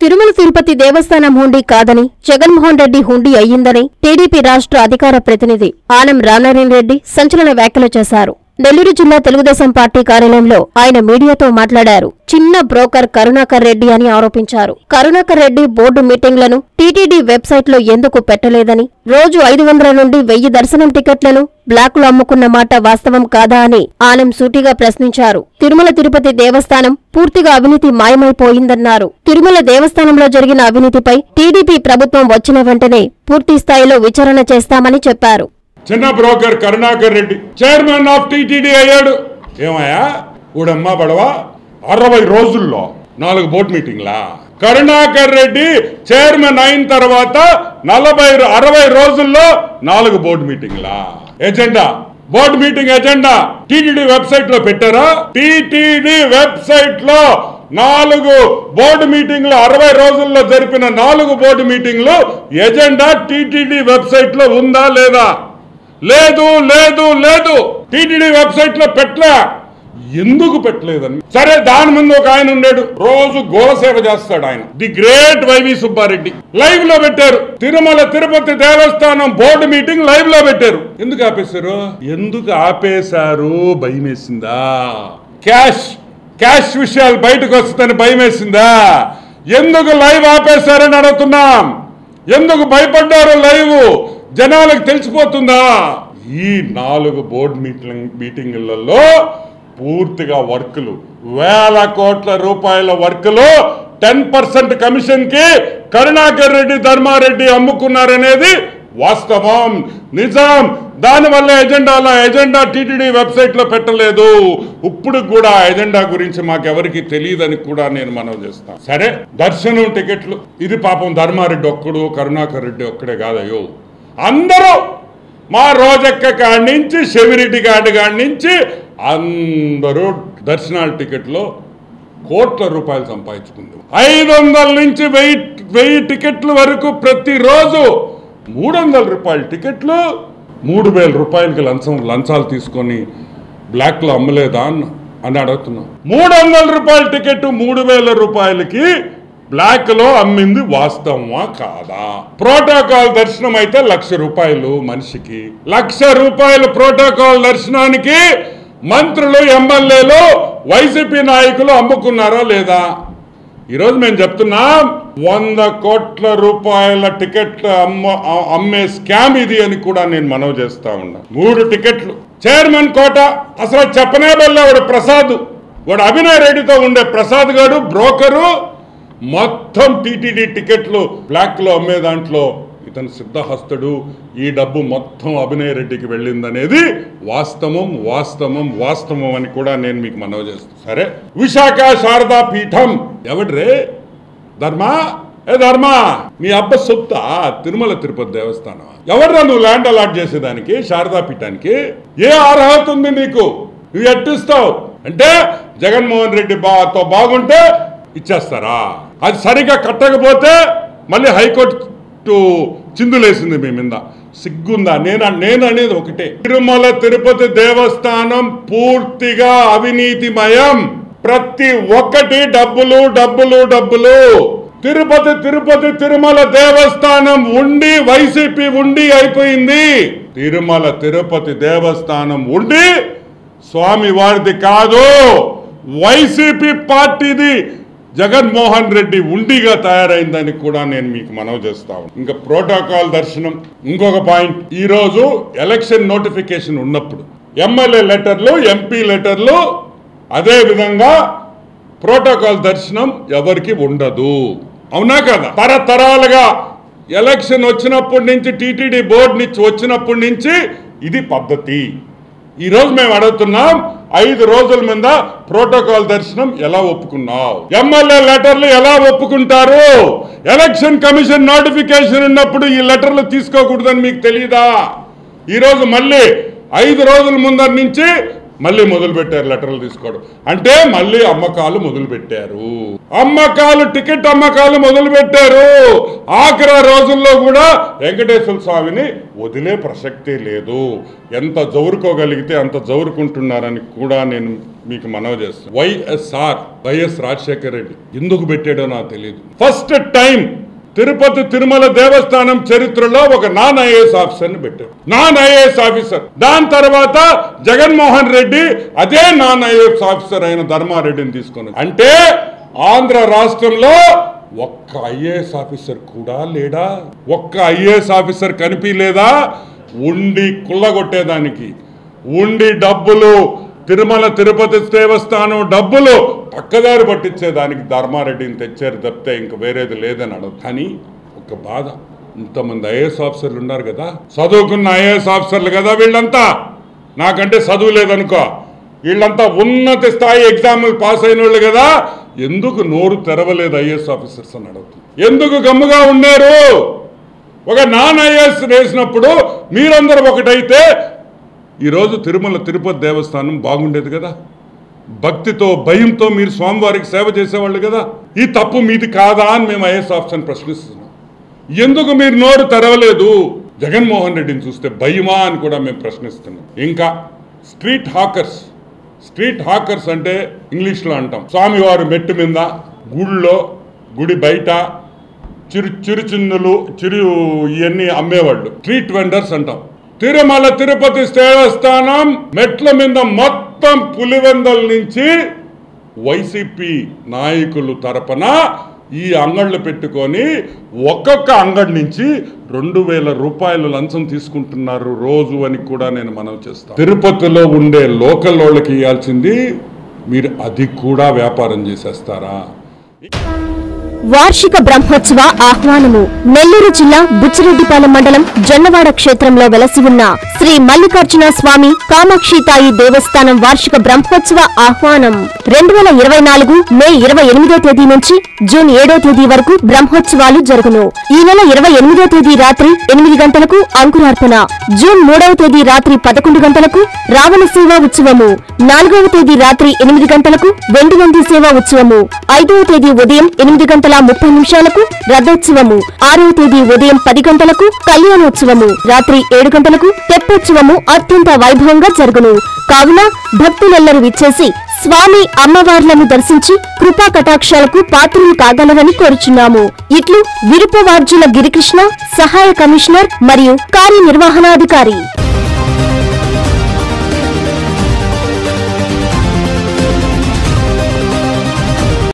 తిరుమల తిరుపతి దేవస్థానం హుండీ కాదని జగన్మోహన్ రెడ్డి హుండీ అయ్యిందని టీడీపీ రాష్ట్ర అధికార ప్రతినిధి ఆనం రామనారాయణ రెడ్డి సంచలన వ్యాఖ్యలు చేశారు. నెల్లూరు జిల్లా తెలుగుదేశం పార్టీ కార్యాలయంలో ఆయన మీడియాతో మాట్లాడారు. చిన్న బ్రోకర్ కరుణాకర్ రెడ్డి అని ఆరోపించారు. కరుణాకర్ రెడ్డి బోర్డు మీటింగ్లను టీటీడీ వెబ్సైట్ లో ఎందుకు పెట్టలేదని, రోజు 500 నుండి 1000 దర్శనం టికెట్లను బ్లాక్ లో అమ్ముకున్న మాట వాస్తవం కాదా అని ఆనం సూటిగా ప్రశ్నించారు. తిరుమల తిరుపతి దేవస్థానం పూర్తిగా అవినీతి మాయమైపోయిందన్నారు. తిరుమల దేవస్థానంలో జరిగిన అవినీతిపై టీడీపీ ప్రభుత్వం వచ్చిన వెంటనే పూర్తి స్థాయిలో విచారణ చేస్తామని చెప్పారు. చిన్న broker Karunakar Reddy chairman of TTD అయ్యాడు. ఏమయ్యా ఊడమ్మా బడవా 60 రోజుల్లో 4 బోర్డు మీటింగ్లా? కరుణాకర్ రెడ్డి చైర్మన్ అయిన తర్వాత 60 రోజుల్లో 4 బోర్డు మీటింగ్లా? Agenda board meeting agenda TTD website లో పెట్టారా? టీటీడీ వెబ్సైట్ లో 4 బోర్డు మీటింగ్లు 60 రోజుల్లో జరిపిన 4 బోర్డు మీటింగ్లు ఎజెండా టీటీడీ వెబ్సైట్ లో ఉందా లేదా? లేదు లేదు లేదు. టీటీడీ వెబ్సైట్ లో పెట్టలే. ఎందుకు పెట్టలేదని సరే, దాని ముందు ఒక ఆయన ఉన్నాడు, రోజు గోసేవ చేస్తాడు ఆయన, the great YV Subbareddy. Live లో పెట్టారు. తిరుమల తిరుపతి దేవస్థానం బోర్డు మీటింగ్ లైవ్ లో పెట్టారు. ఎందుకు ఆపేశారు? ఎందుకు ఆపేశారు? భయం వేసిందా? క్యాష్ విషయాలు బయటకు వస్తుందని భయం వేసిందా? ఎందుకు లైవ్ ఆపేశారని అడుగుతున్నాం. ఎందుకు భయపడ్డారు? లైవ్ జనాలకు తెలిసిపోతుందా? ఈ 4 బోర్డు మీటింగులలో పూర్తిగా వర్కులు, వేల కోట్ల రూపాయల వర్కులు 10% కమిషన్ కి కరుణాకర్ రెడ్డి ధర్మారెడ్డి అమ్ముకున్నారనేది వాస్తవం, నిజం. దానివల్ల ఎజెండా టీటీడీ వెబ్సైట్ లో పెట్టలేదు. ఇప్పుడు కూడా ఎజెండా గురించి మాకెవరికి తెలియదని కూడా నేను మనవి చేస్తాను. సరే, దర్శనం టికెట్లు ఇది పాపం ధర్మారెడ్డి ఒక్కడు కరుణాకర్ రెడ్డి ఒక్కడే కాదయ్యో, అందరూ మా రోజక్క కాడి నుంచి శివిరెడ్డి కాడి నుంచి అందరూ దర్శనాల టికెట్లో కోట్ల రూపాయలు సంపాదించుకుంది. 500 నుంచి 1000 టికెట్ల వరకు ప్రతిరోజు 300 రూపాయల టికెట్లు 3000 రూపాయలకి లంచాలు తీసుకొని బ్లాక్ లో అమ్మలేదా అని అడుగుతున్నాం. 300 రూపాయల టికెట్ 3000 రూపాయలకి బ్లాక్ లో అమ్మింది వాస్తవమా కాదా? ప్రోటోకాల్ దర్శనం అయితే 1,00,000 రూపాయలు మనిషికి. 1,00,000 రూపాయలు ప్రోటోకాల్ దర్శనానికి మంత్రులు, ఎమ్మెల్యేలు, వైసీపీ నాయకులు అమ్ముకున్నారా లేదా? ఈరోజు మేము చెప్తున్నాం, 100 కోట్ల రూపాయల టికెట్లు అమ్మే స్కామ్ ఇది అని కూడా నేను మనవి చేస్తా ఉన్నా. 3 టికెట్లు చైర్మన్ కోట అసలు చెప్పనే వల్ల వాడు ప్రసాద్, వాడు అభినయ్ రెడ్డితో ఉండే ప్రసాద్ గారు బ్రోకరు, మొత్తం టీటీడీ టికెట్లు బ్లాక్ లో అమ్మే దాంట్లో ఇతను సిద్ధహస్తుడు. ఈ డబ్బు మొత్తం అభినయ్ రెడ్డికి వెళ్ళిందనేది వాస్తవం అని కూడా నేను మీకు మనవి చేస్తాను. సరే, విశాఖ శారదా పీఠం ఎవడ్రే? ధర్మా మీ అబ్బ సొత్తా తిరుమల తిరుపతి దేవస్థానం? ఎవడ్రా నువ్వు ల్యాండ్ అలాట్ చేసేదానికి శారదా పీఠానికి? ఏ అర్హత ఉంది నీకు? నువ్వు ఎట్టిస్తావు అంటే జగన్మోహన్ రెడ్డి తో బాగుంటే ఇచ్చేస్తారా? అది సరిగా కట్టకపోతే మళ్ళీ హైకోర్టు చిందులేసింది మీ మీద. సిగ్గుందా? నేను అనేది ఒకటే, తిరుమల తిరుపతి దేవస్థానం పూర్తిగా అవినీతిమయం. ప్రతి ఒక్కటి డబ్బులు. తిరుపతి తిరుమల దేవస్థానం ఉండి వైసీపీ ఉండి అయిపోయింది. తిరుమల తిరుపతి దేవస్థానం ఉండి స్వామి వారిది కాదు, వైసీపీ పార్టీది, జగన్మోహన్ రెడ్డి ఉండిగా తయారైందని కూడా నేను మీకు మనవి చేస్తాను. ఇంకా ప్రోటోకాల్ దర్శనం ఇంకొక పాయింట్. ఈ రోజు ఎలక్షన్ నోటిఫికేషన్ ఉన్నప్పుడు ఎమ్మెల్యే లెటర్లు, ఎంపీ లెటర్లు, అదే విధంగా ప్రోటోకాల్ దర్శనం ఎవరికి ఉండదు. అవునా కదా? తరతరాలుగా ఎలక్షన్ వచ్చినప్పటి నుంచి, టీటీడీ బోర్డు నుంచి వచ్చినప్పటి నుంచి ఇది పద్ధతి. ఈ రోజు మేము అడుగుతున్నాం, 5 రోజుల మీద ప్రోటోకాల్ దర్శనం ఎలా ఒప్పుకున్నావు? ఎమ్మెల్యే లెటర్లు ఎలా ఒప్పుకుంటారు? ఎలక్షన్ కమిషన్ నోటిఫికేషన్ ఉన్నప్పుడు ఈ లెటర్లు తీసుకోకూడదని మీకు తెలియదా? ఈరోజు మళ్ళీ 5 రోజుల ముందర నుంచి మళ్ళీ మొదలు పెట్టారు లెటర్లు తీసుకోవడం. అంటే మళ్ళీ అమ్మకాలు మొదలు పెట్టారు. టికెట్ అమ్మకాలు మొదలు పెట్టారు. ఆఖరి రోజుల్లో కూడా వెంకటేశ్వర స్వామిని వదిలే ప్రసక్తే లేదు. ఎంత జౌరుకోగలిగితే అంత జౌరుకుంటున్నారని కూడా నేను మీకు మనవి చేస్తాను. వైఎస్ రాజశేఖర రెడ్డి ఎందుకు పెట్టాడో నాకు తెలియదు. ఫస్ట్ టైం తిరుపతి తిరుమల దేవస్థానం చరిత్రలో ఒక నాన్ ఐఏఎస్ ఆఫీసర్ని పెట్టారు. Non IAS officer. దాని తర్వాత జగన్మోహన్ రెడ్డి అదే నాన్ ఐఏఎస్ ఆఫీసర్ అయిన ధర్మారెడ్డిని తీసుకున్నారు. అంటే ఆంధ్ర రాష్ట్రంలో ఒక్క ఐఏఎస్ ఆఫీసర్ కూడా లేడా? ఒక్క ఐఏఎస్ ఆఫీసర్ కనిపించలేదా? ఉండి కుళ్ళగొట్టేదానికి, ఉండి డబ్బులు తిరుమల తిరుపతి దేవస్థానం డబ్బులు పక్కదారి పట్టించేదానికి ధర్మారెడ్డిని తెచ్చారు తప్పితే ఇంక వేరేది లేదని అడగదు. కానీ ఒక బాధ, ఇంతమంది ఐఏఎస్ ఆఫీసర్లు ఉన్నారు కదా, చదువుకున్న ఐఏఎస్ ఆఫీసర్లు కదా వీళ్ళంతా. నాకంటే చదువు లేదనుకో, వీళ్ళంతా ఉన్నత స్థాయి ఎగ్జామ్లు పాస్ అయిన వాళ్ళు కదా, ఎందుకు నోరు తెరవలేదు ఐఏఎస్ ఆఫీసర్స్ అని అడుగుతుంది. ఎందుకు గమ్ముగా ఉన్నారు? ఒక నాన్ ఐఏఎస్ వేసినప్పుడు మీరందరూ ఒకటైతే ఈరోజు తిరుమల తిరుపతి దేవస్థానం బాగుండేది కదా. భక్తితో భయంతో మీరు స్వామివారికి సేవ చేసేవాళ్ళు కదా. ఈ తప్పు మీది కాదా అని మేము ఐఏఎస్ ఆఫీసర్ని ప్రశ్నిస్తున్నాం. ఎందుకు మీరు నోరు తెరవలేదు? జగన్మోహన్ రెడ్డిని చూస్తే భయమా అని కూడా మేము ప్రశ్నిస్తున్నాం. ఇంకా స్ట్రీట్ హాకర్స్ అంటే ఇంగ్లీష్లో అంటాం. స్వామివారు మెట్టు మీద, గుళ్ళో, గుడి బయట చిరుచిన్నులు ఇవన్నీ అమ్మేవాళ్ళు స్ట్రీట్ వెండర్స్ అంటాం. తిరుమల తిరుపతి దేవస్థానం మెట్ల మీద మొత్తం పులివెందల నుంచి వైసీపీ నాయకులు తరపున ఈ అంగళ్ళు పెట్టుకొని ఒక్కొక్క అంగడి నుంచి 2000 రూపాయలు లంచం తీసుకుంటున్నారు రోజు అని కూడా నేను మనవి చేస్తాను. తిరుపతిలో ఉండే లోకల్ వాళ్ళకి ఇవ్వాల్సింది మీరు అది కూడా వ్యాపారం చేసేస్తారా? వార్షిక బ్రహ్మోత్సవ ఆహ్వానము. నెల్లూరు జిల్లా బుచ్చిరెడ్డిపాలెం మండలం జొన్నవాడ క్షేత్రంలో వెలసి ఉన్న శ్రీ మల్లికార్జున స్వామి కామాక్షితాయి దేవస్థానం వార్షిక బ్రహ్మోత్సవ ఆహ్వానం 2024 మే 28వ తేదీ నుంచి జూన్ 7వ తేదీ వరకు బ్రహ్మోత్సవాలు జరుగును. ఈ నెల 28వ తేదీ రాత్రి 8 గంటలకు అంకురార్పణ, జూన్ 3వ తేదీ రాత్రి 11 గంటలకు రావణ సేవా ఉత్సవము, 4వ తేదీ రాత్రి 8 గంటలకు వెండివంది సేవా ఉత్సవము, 5వ తేదీ ఉదయం 8:30 రథోత్సవము, 6వ తేదీ ఉదయం 10 గంటలకు కళ్యాణోత్సవము, రాత్రి 7 గంటలకు తెప్పోత్సవము అత్యంత వైభవంగా జరుగును. కావున భక్తులెల్లరూ విచ్చేసి స్వామి అమ్మవార్లను దర్శించి కృపా కటాక్షాలకు పాత్రలు కాగలరని కోరుచున్నాము. ఇట్లు విరుపవార్జుల గిరికృష్ణ, సహాయ కమిషనర్ మరియు కార్యనిర్వహణాధికారి.